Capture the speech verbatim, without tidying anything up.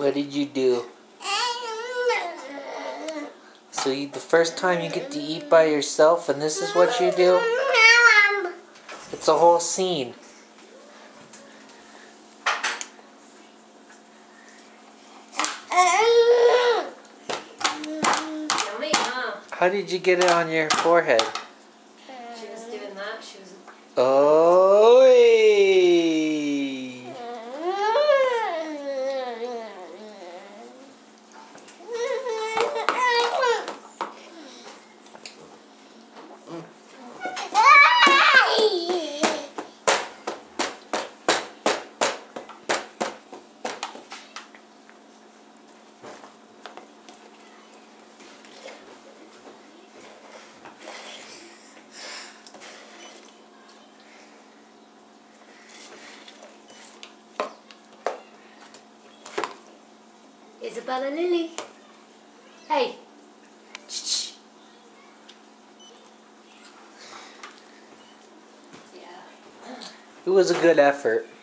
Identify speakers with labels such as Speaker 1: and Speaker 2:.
Speaker 1: What did you do? So you, the first time you get to eat by yourself and this is what you do? It's a whole scene.
Speaker 2: Yummy, huh?
Speaker 1: How did you get it on your forehead?
Speaker 2: She was doing that. She was.
Speaker 1: Oh, hey.
Speaker 2: Isabella Lily. Hey. Shh. Yeah.
Speaker 1: It was a good effort.